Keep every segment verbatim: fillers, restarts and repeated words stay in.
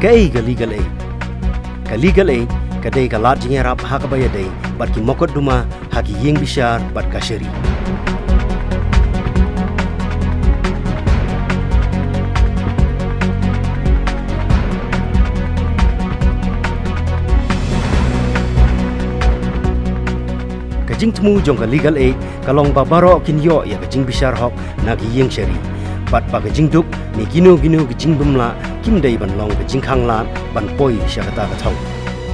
Kai ga legal aid. Ka legal aid kadai ka lat jingerap hak bayadai bat ki mokot duma haki yeng bishar bat kasheri. Kajing temu jong ka legal aid kalong babaro kinyo ya kajing bishar hok nagi yeng sheri. Bat pa kajing duk ni gino gino kajing bumla kim dai ban long kajing khang lat ban poi syakata ka thong.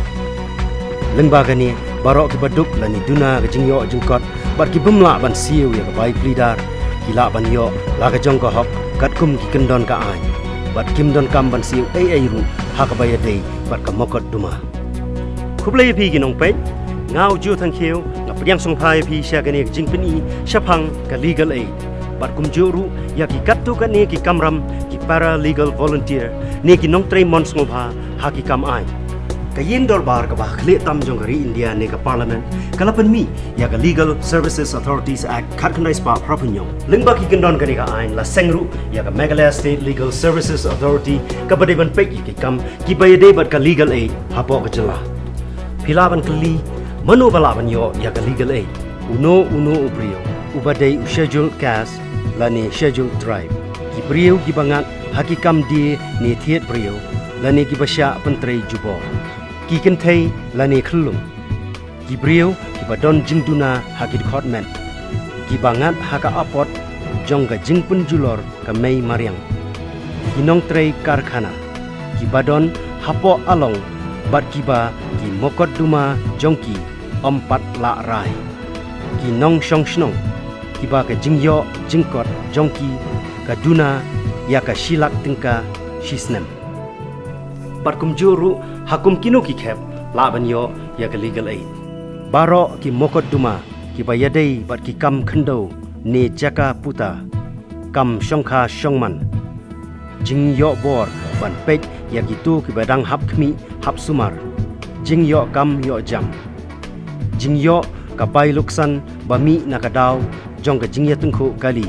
Lengba gani barok ki baduk lani duna ke jingyo jingkot bat ki bumla ban siu ya ka bai plidar kila ban yo la ka jong ka hok kat kum ki kendon ka ai bat kim don kam ban siu ai ai ru ha ka bai dei bat ka mokot duma khublai pi ki nong pe ngau ju thang kheu na priang song phai pi sha gani jing pini shaphang ka legal aid bat kum ju ru ya ki kat tu ka ni ki kamram ki para legal volunteer ni ki nong trei mon song pha ha ki kam ai Kayeng dorbar ka bah kle tam jong hari India ne ka parliament kalapan mi ya ka Legal Services Authorities Act khatkanai spa prapunyong lingba ki kendon kani ka ain la sengru ya ka Meghalaya State Legal Services Authority ka badeban pe ki kam ki bayade bat ka legal aid hapo ka jela philaban kli mano balaban yo ya ka legal aid uno uno ubrio ubadai schedule caste la ni schedule tribe ki brio ki bangat hakikam di ni thiet brio la ni ki basya pentrei jubo ki kentai lani khulum ki brio ki badon jingduna hakid khotmen ki bangat haka apot jongga jingpun julor ka mei mariang ki nong trei karkhana ki badon hapo along bat kiba ki mokot duma jongki empat la rai ki nong shong shnong ki ba ka jingyo jingkot jongki ka duna ya ka shilak tingka shisnem Barkum juru hakum kino ki khep laban yo ya ka legal aid baro ki mokot duma ki bayadai bat ki kam khando ne jaka puta kam shongkha shongman jing yo bor ban pek ya ki tu ki badang hap khmi hap sumar jing yo kam yo jam jing yo ka bai luksan bami nakadaw jong ka jing ya tungkhu kali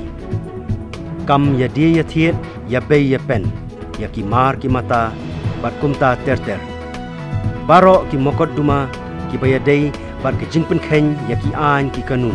kam ya dia ya thiet ya bay ya pen ya ki mar ki mata bat kumta ter-ter. Baro ki mokot duma ki bayadai bat ke jingpen khen ya ki an ki kanun.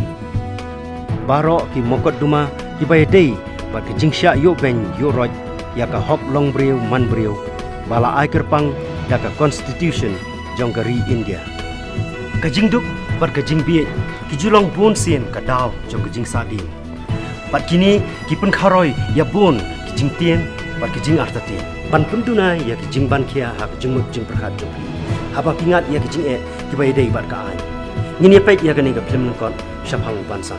Baro ki mokot duma ki bayadai bat ke jingsha yo ben yo roj ya ka hok long brio man brio bala ai kerpang ya ka constitution jonggari India. Ka jingduk bat ke jingbi ki julong bun sien ka daw jong ke jing sadin. Bat kini ki pen kharoi ya bun ki jing tien bat ke jing artatin. Ban penduna ya ki jing ban kia ha ki jing muk jing perkhat jopli haba kingat ya ki jing e ki bai dei bat ka ai ngini pek ya gani ka film kon shaphang bansan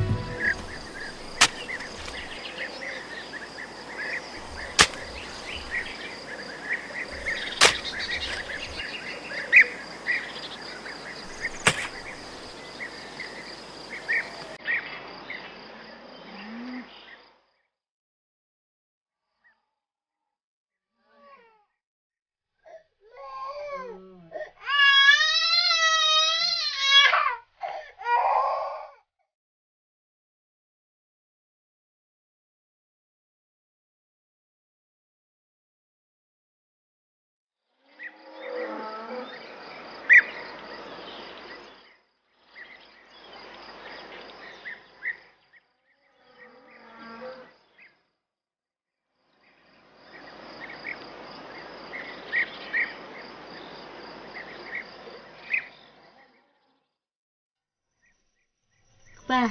Ba,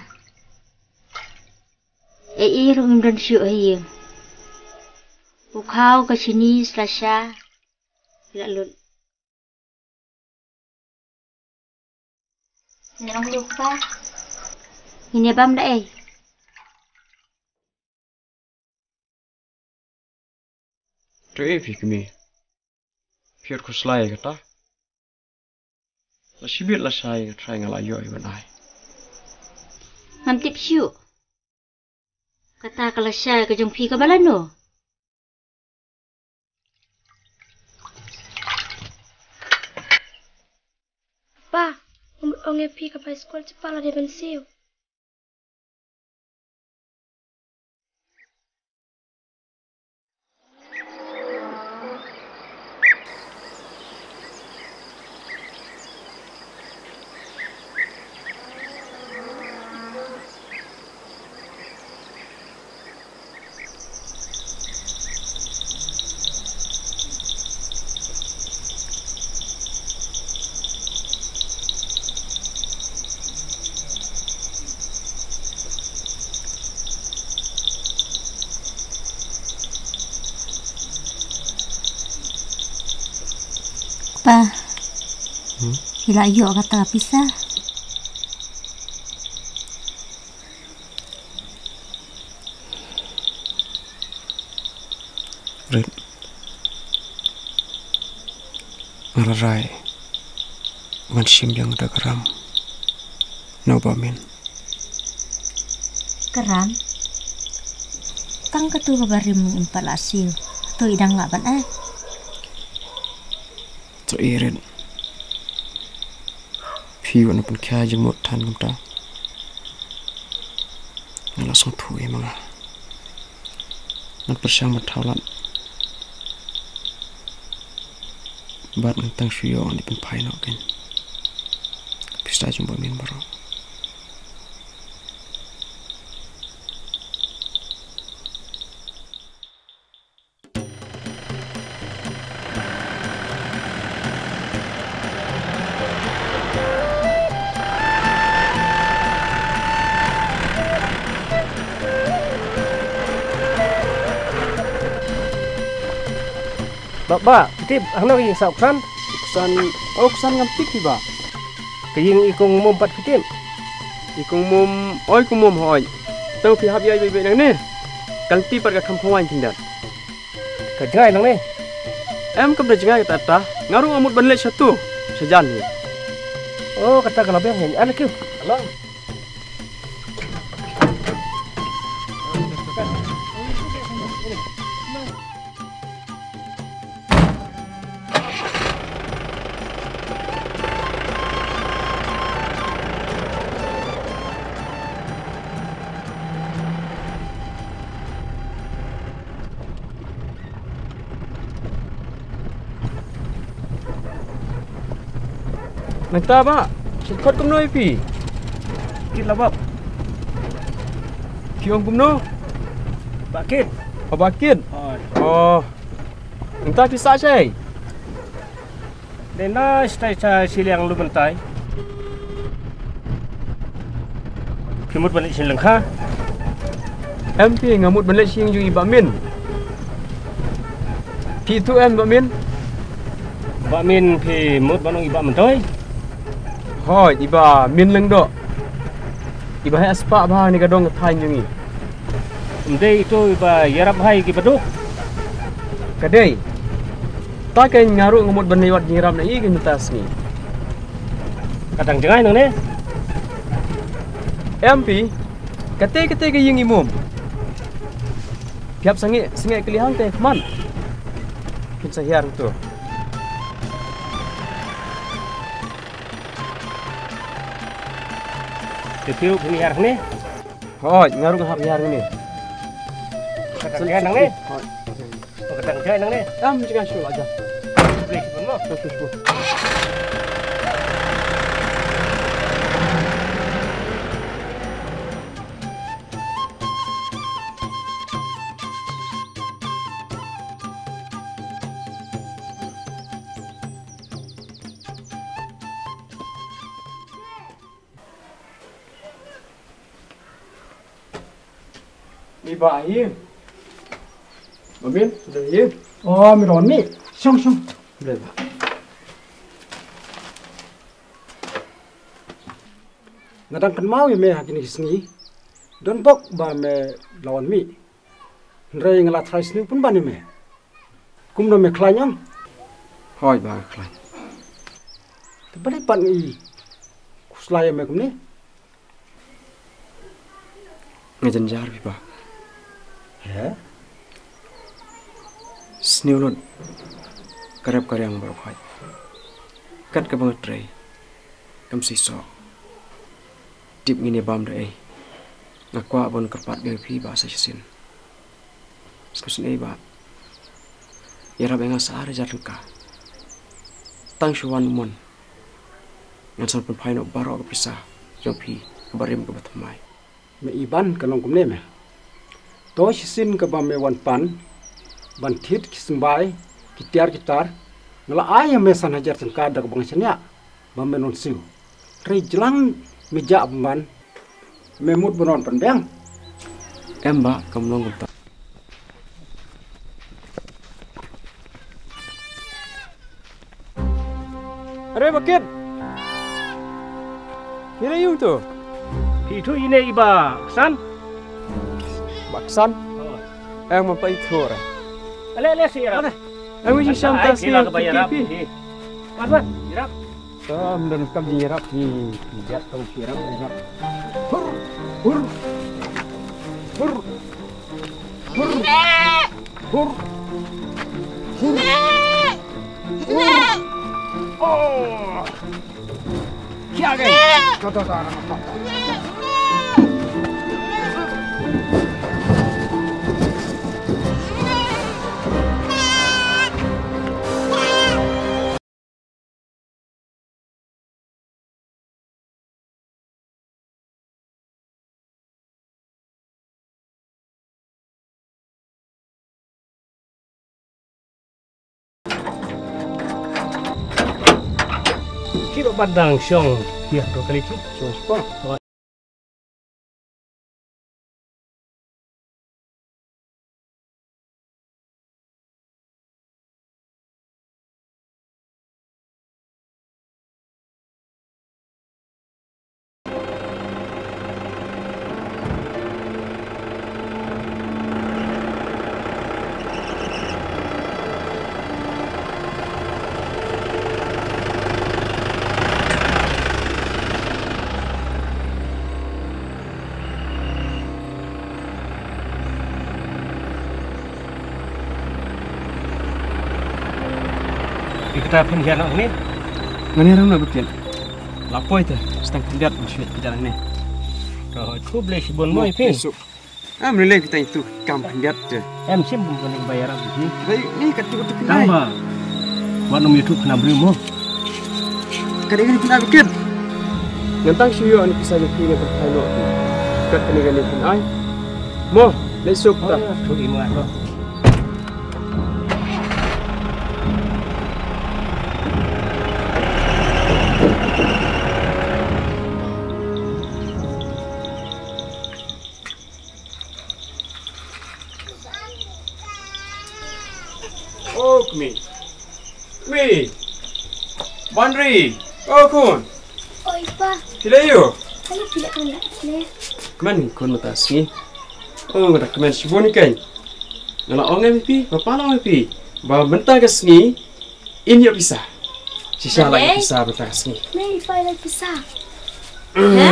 e irung dan syu hiang. Ukau ke sini Selasa, lalu. Nang lupa, ini bam dah eh. Tu eh fikmi, piot kuslai kata. Lasibit lasai try ngalayo iban ai. Mamtip syu. Kata kalau saya ke jumpi ke balano. Pa, onge pi ka pa school ti pala de bensiu. Hila iyo kata pisah. Red. Ngalarai. Ngan sim yang udah geram. Nobamin. Keram. Kang ketu kabarim impal asil. Tu idang nggak ban eh. Teririn. Piu na pun kaya jemut tan kumta. Langsung thui manga. Nak bersama taulan. Bat ngentang syuyo di pun pai nak kan. Pista jumpa min baru. Ba, kitip, ano yung sa uksan? Uksan, oh uksan ngampik di ba? Kaying ikong mumpat kitip. Ikong mum, oi ikong mum hoi. Tahu pihak biaya biaya nang ni. Kalti pergi kampung tindak. Kajai nang ni. Em kau berjengai kata ta. Ngaruh amut banlet satu. Sejan ni. Oh, kata kalau biang ni, anak kau. Halo. Nanta ba? Cepat kumno ipi. Kit lah bab. Kiong kumno. Bakit. Oh bakit. Oh. Oh. Nanta kisah cai. Dena stay sa silang lu bentai. Kimut balik sin lengkha. Em pi ngamut balik siang jui bamin. Pi tu em bamin. Bamin pi mut banong iba mentoi. Hoi, iba min leng do. Iba hai aspa bah ni kadong thai nyungi. Umdei itu iba yarap hai ki baduk. Kadai. Ta kai ngaru ngamut ban lewat ngiram na i ke mitas ni. Kadang jengai nang ni. M P kate kate ke yung imum. Piap sangi sangi kelihang teh man. Kita hiar tu. Tepiu ni har ni. Hoi, ngaru ngahap hiar ni. Kadang jengai nang ni. Oh, kadang jengai nang ni. Am jangan syul aja. Boleh semua. Syul syul. Iba hiu. Bamin, sudah hiu. Oh, miron ni. Song song. Boleh ba? Ngadang kan mau ya me hakini sini. Don bok ba me lawan mi. Nrai ngala trai sini pun bani me. Kum no me klanyang. Hoi ba klai. Tebalik pan i. Kuslaya me kum ni. Ngejenjar ba. Ya. Sniulun. Karep karyang baru khai. Kat ka banget tray. Kam siso. Dip ngini bam dai. Ngakwa bon kerpat ge pi ba sa sin. Skusin ei ba. Yara benga sare jatengka. Tang shuan mon. Ngan san pun paino baro ka pisah. Jo pi barim ka batamai. Me iban kanong kum ni me. To sin ka ba me wan pan. Ban thit kisumbai. Kitiar kitar. Ngala ay me san hajar tengka dak bang senya. Ba me non siu. Ri jelang meja ban. Memut benon penbeng. Emba kam nong ta. Are bakit. Kira yung tu. Itu ini iba san. Baksan. Ang mapai thora. Ale ale sirap. Ang wiji sam tas ni. Mat mat. Sirap. Tam dan kam nyerap ni. Pijat tau sirap sirap. Hur. Hur. Hur. Hur. Hur. Hur. Oh. Kya gay? Kata tara na. Kiro padang siong ya dua kali tu. Siong apa? Kita pinjam ni. Ngani ram na bakit. Lapoi tu. Setang kendat masuk ke dalam ni. Kau tu boleh sibun moi pin. Am relay kita itu kam kendat tu. Em sim pun boleh bayar lagi. Baik ni katu katu kenai. Tambah. Buat nom YouTube kena beri mo. Kadang-kadang kena bakit. Ngantang siyo ani kisah ni kini berkaitan tu. Kat kadang-kadang kenai. Mo, lesok tak. Tu imu aku. Oh, kami. Kami. Bandri. Oh, kun. Oi, pa. Kila yo. Kalau tidak kan nak ni. Keman kun mata singi. Oh, ngata keman siboni kan. Ngala onge pipi, bapala onge pipi. Ba benta ke singi. Ini yo bisa. Sisa lagi bisa benta ke singi. Ni pa lagi bisa. Ha?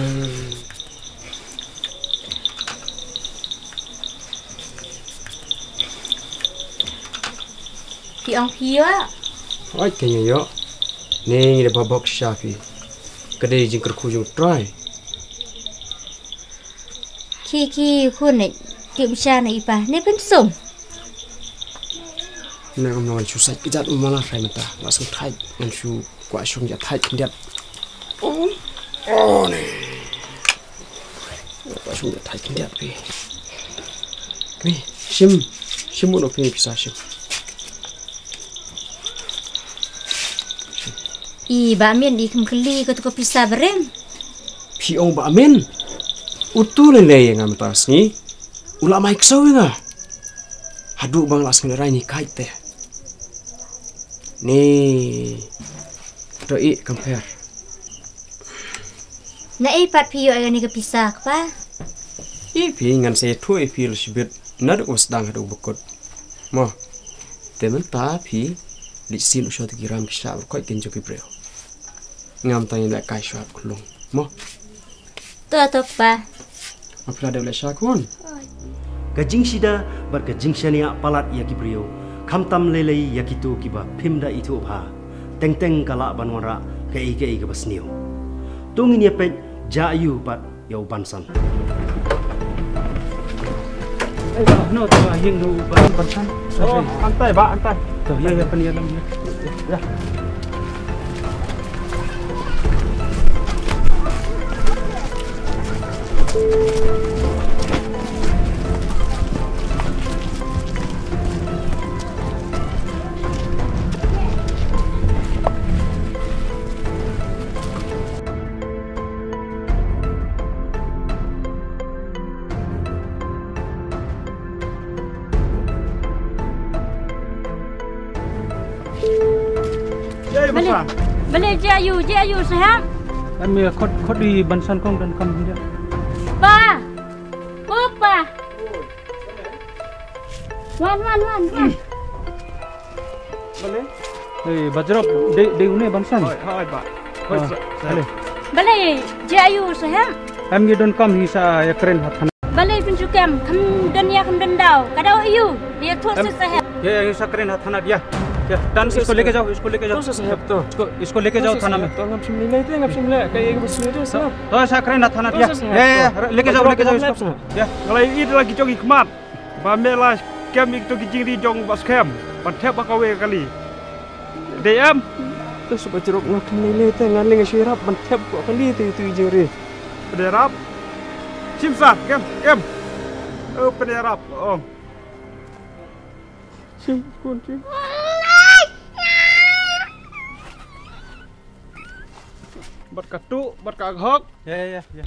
Piang pia. Oi kenya yo. Ni de babok shafi. Kedai jingker kujung try. Ki-ki kun ni tiup cha ni ipa. Ni pun sum. Nak ngomong susah kejat malah saya mata. Langsung tight mensu kuat sung ya tight kendat. Oh. Oh ni. Kuat sung ya tight kendat pi. Kami sim sim mau pergi pisah sim. I ba min di kem keli ko tu pisah berem. Piong ba amin. Utul lele yang am tas ni. Ula mai ksau nga. Hadu bang las ngerai ni kait teh. Ni. Doi compare. Na ipat pio ai ni ke pisah pa. I pi ngan se tu i pi sibit nad us dang hadu bukut. Mo. Temen ta pi li sin usho ti giram pisah koi kenjo ki breo. Ngam tanya dak kai shop kulung. Mo. Tu tu pa. Apa ada boleh syakun? Gajing sida bar gajing shania palat ya kibrio. Kamtam lele ya kitu kiba pimda itu bha. Teng teng kala banwara ke ike ike basniu. Tungin ya pet jayu pat yau bansan. Eh, ba, no, tu yang tu ban bansan. Oh, antai ba, antai. Tu ya ya penialam ya. Ya. Bale je ayu, je ayu sayang. Kami khot khot di bansan kong dan kam dia. Pa. Oh, pa. Wan wan wan. Boleh? Eh bajrok de de une bansan. Hai, hai Pak. Bale. Bale je ayu sayang. Kami don kam hisa ya keren hat. Bale pinjukam kam dan ya kam dan dau. Kadau ayu. Dia thos sayang. ये ये सकरेन थाना दिया क्या डांस इसको लेके जाओ इसको लेके जाओ तो साहब तो इसको इसको लेके जाओ थाना में तो हम शिमले थे हम शिमले kayak bos itu sahabat तो सकरेन थाना दिया ये लेके जाओ लेके जाओ इसको ya kalau ini lagi jogi kemat bamela kem itu kijing di jong bas kem pantep bakawe kali dm tu supaya jeruk nak nilai teh ngaling syirap mantap kok kali itu itu jeri penderap simsa kem kem oh penderap oh sim kunci berkatu berkaghok ya ya ya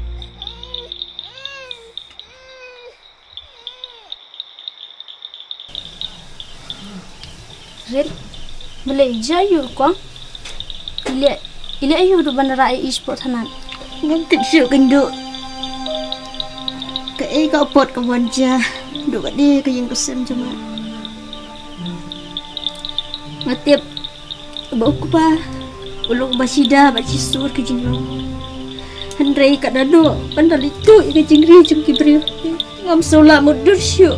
Red, boleh jayu kau? Ile, ile ayu tu bandara e-sport hanan. Mungkin syuk genduk. Ke ai kau pot ke wanja. Duk kat dia ke yang kesem cuma. Ngatip. Bau ku pa. Ulung basida baci sur ke jinglong. Handrai kat dado pandal itu ke jingri jung kibri. Ngam sola mudur syuk.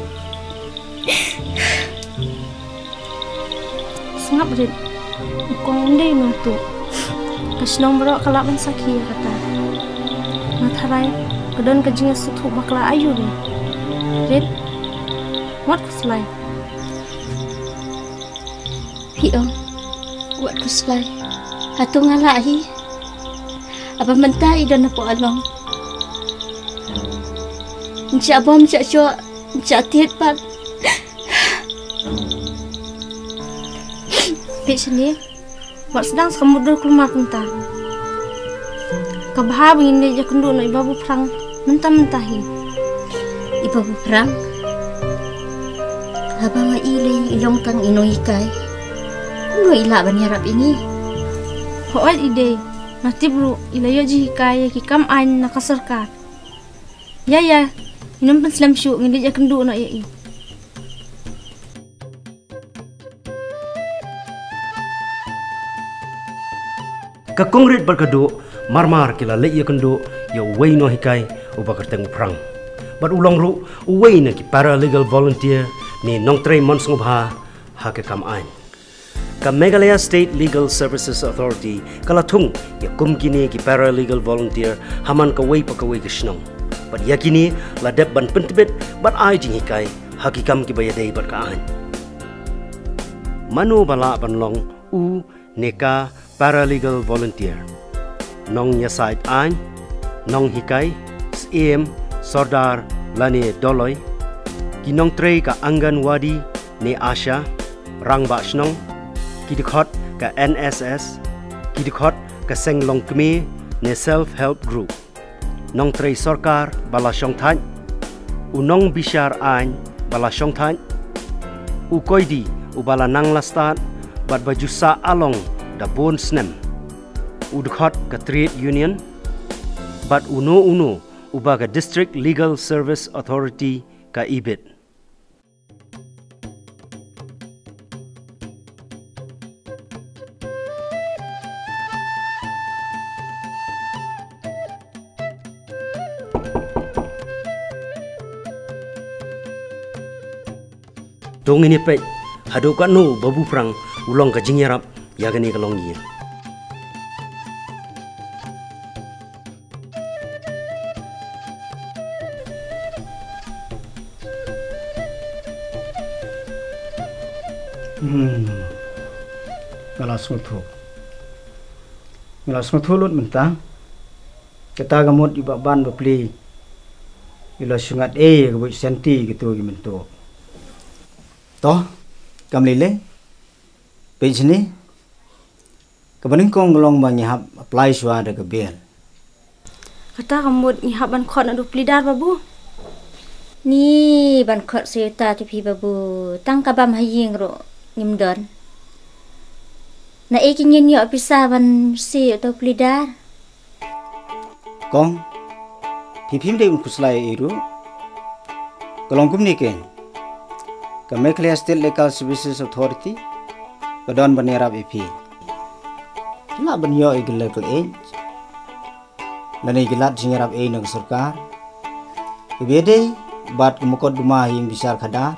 Sangap Red. Kong ndai no tu. Kasnong bro kalak man sakhi kata. Matharai kedon kejinga sutu bakla ayu ni. Red. What was like? Pio. Buat kuslai. Hatu ngalahi. Apa mentai dan apa along. Encik abang encik cok. Encik tiat pat. Pik sini. Buat sedang sekemudur kelumah punta. Kabahab ini je kendu no ibabu perang. Mentah-mentahi. Ibabu perang. Abang ilai ilong tang inoikai. Lu ila banyarap ini. Hoat ide. Nanti bro ilayo ji hikaya kikam ain nakasarkat. Ya ya. Inum penslam syuk ngindi je kendu no iya. Ka kongret berkado marmar kila lek ya kendo ya wei no hikai ubakar teng perang. Bat ulang ru wei na ki paralegal volunteer ni nong trei mons ngobha ha ke kam ain. Ka Meghalaya State Legal Services Authority kala thung ya kum kini ki paralegal volunteer haman ka wei pa ka wei kishnong. Bat ya kini la dep ban pentibet bat ai jing hikai hakikam ki bayadei bat ka ain. Manu bala ban long u neka paralegal volunteer nong yasait an nong hikai em sordar lani doloy kinong trei ka anganwadi ne asha rang ba shnong kidikot ka N S S kidikot ka senglong kme ne self help group nong trei sarkar bala shongthan unong bishar an bala shongthan u koidi u bala nang lastat bat bajusa along da bon snem udkhot ka trade union bat uno uno uba ka district legal service authority ka ibit dong ini pe hadu ka no babu prang ulong ka jingyarap ya gani kalong ye hmm ngala sotho ngala sotho lut mentang kita gamot iba ban bepli ilo sungat e ke buat senti gitu gimento toh kamlile pe sini kebening kong gelong bang nyahap apply swa ada ke bel Kata kamu nyahap ban khot nak dupli dar babu. Ni ban khot seta tu pi babu. Tang kabam haying ro nimdon. Na ikin yin yo pisah ban si atau pelidar. Kong, pipim de un kuslai iru. Kalong kum niken. Ka Meghalaya State Legal Services Authority kadon banera B P. La ban yo igil legal aid. Lani gilat jingarap aid ng sarkar. Ibede bat kumukod dumahi yung bisar kadar.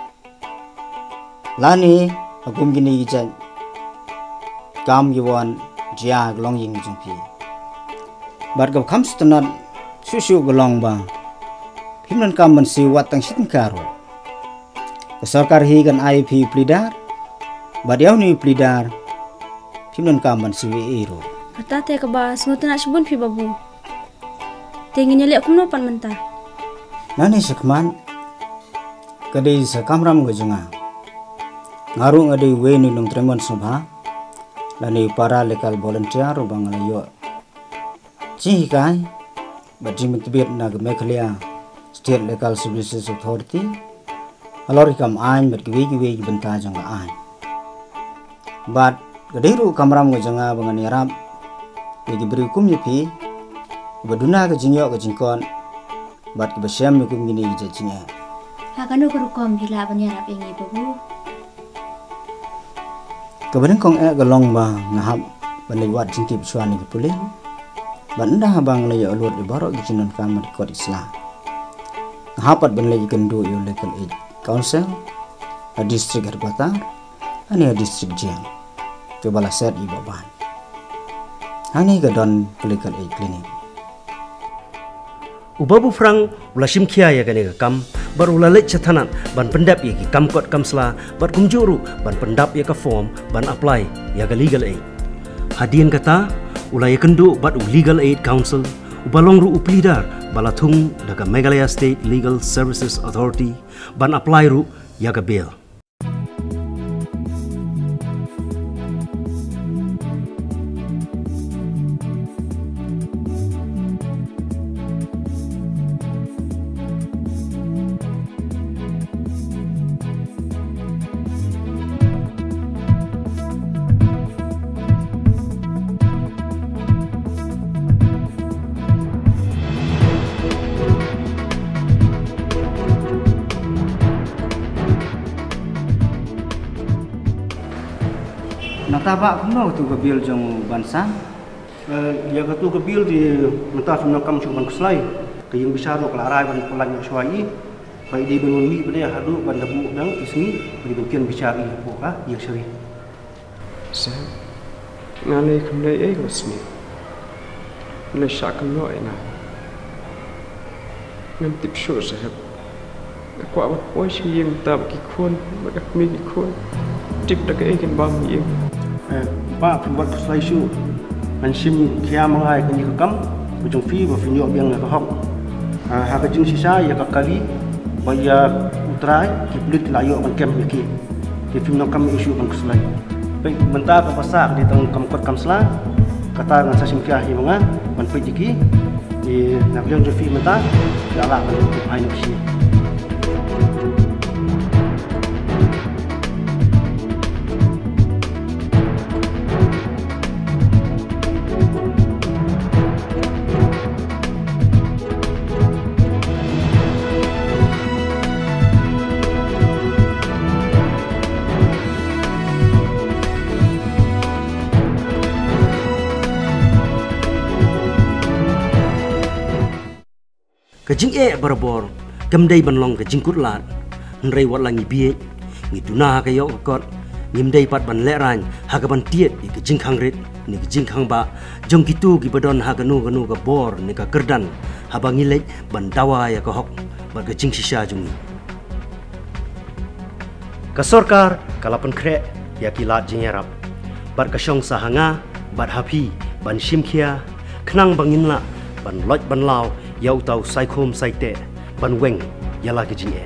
Lani agum gini gijan kam yuwan jia glong ying jungpi. Bat gab kam stanat susu glong ba. Himnan kam mensi watang sitin karo. Sarkar hi kan I P pelidar. Bat yaw ni pelidar. Himnan kam mensi we ero. Kata te ka ba smutan nak sebun pi babu. Tingin nyali aku nopan mentah. Nani sekman kadai sakamram gajunga. Ngarung adai we ni nong tremon sobha. Lani para legal volunteer ubang layo. Ci kai bajing mentibir na Meghalaya State Legal Services Authority. Alor kam ain bat giwe giwe benta jang ain. Bat gadiru kamram gajunga bangan yarap. Bagi beri hukum yepi baduna gajingyo gajingkon. Bat kebasyam hukum gini gajingnya. Hakanu kerukom hila banyarap yang ibu. Kebenin kong e galong ba ngahap banliwat jingkip suan ni pulih. Banda habang laya ulur di barok gijinan kamar di kod Islam. Ngahapat banlay gendu yo legal aid council a district headquarter ani a district jail. Coba set ibu bahan. Hani gadon legal aid clinic. Ubabu frang ula simkia ya gane kam bar ula lech chatanan ban pendap ya ki kam kot kam sla bar kumjuru ban pendap ya ka form ban apply ya ga legal aid. Hadian kata ula ya kendu bat u legal aid council ubalong ru uplidar balatung daga Meghalaya State Legal Services Authority ban apply ru ya ga bail. Nataba kuno tu kebil jong bansan. Ya katu kebil di mentah sunang kam cuman keslai. Ke yang bisa ro kelarai ban pelan yo swai. Pai di benun mi bade hadu ban debu dang kisni beri bagian bicara ko ka yang seri. Sa ngane kamle e gosmi. Le shakam no ena. Ngam tip sure sahab. Ko awat poi shi yem tab ki khon ba mi ki khon. Tip dak e ken bam yem. Ba buat keslai syu. Ansim kia mengai ke kam ujung fi ba fi nyok biang ka hok. Ha ka jing sisa ya ka kali ba ya utrai ki plit layo ban kem ki. Ki fi nok kam isu ban keslai. Baik bentar ka pasak di tang kam kot kam sla kata ngan sasim kia hi menga ban pe jiki di nak jong fi mata ya la ban ai nok si. Kajing e berbor kemdai banlong kajing kutlat nrei wat langi biek ngi tuna kayo kot ngimdai pat ban leran haga ban tiet i kajing khangrit ni kajing khang ba jong kitu ki badon haga nu ganu ga bor ni ka kerdan habangi lek ban dawa ya ka hok ba kajing sisa jungi ka sarkar kalapan kre ya kilat jingerap bar ka syong sahanga bat hapi ban simkhia khnang banginla ban loj ban law yau tau sai khom sai te ban weng yala ke jing e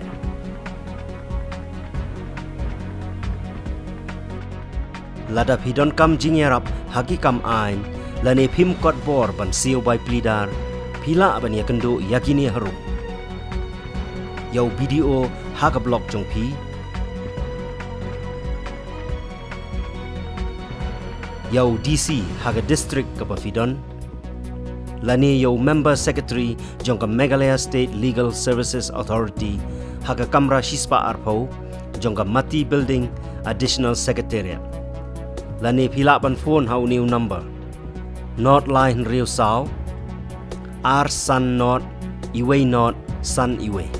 lada phidon kam jing yarap haki kam ain lane phim kot bor ban siu bai plidar phila ban ya kendo yakini haru yau video haga blog jong phi yau D C haga district ke Pafidon, lani yau member secretary jongka Meghalaya State Legal Services Authority haga Kamra Shispa Arpau jongka Mati Building Additional Secretariat. Lani pilapan phone hau new number North Line Rio Sao R Sun North Iway North Sun Iway.